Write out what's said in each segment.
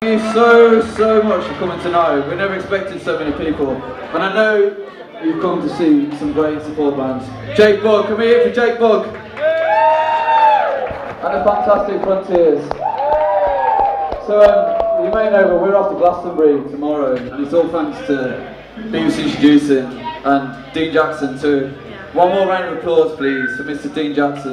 Thank you so much for coming tonight. We never expected so many people, and I know you've come to see some great support bands. Jake Bugg, come here for Jake Bugg, and the Fantastic Frontiers. So you may know, but we're off to Glastonbury tomorrow, and it's all thanks to BBC Introducing and Dean Jackson too. One more round of applause, please, for Mr. Dean Jackson.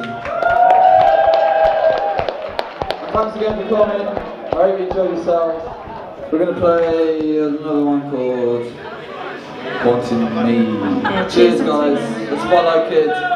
And thanks again for coming. I hope you enjoyed yourselves. We're going to play another one called Wanting Me. Cheers guys, the Spotlight Kids.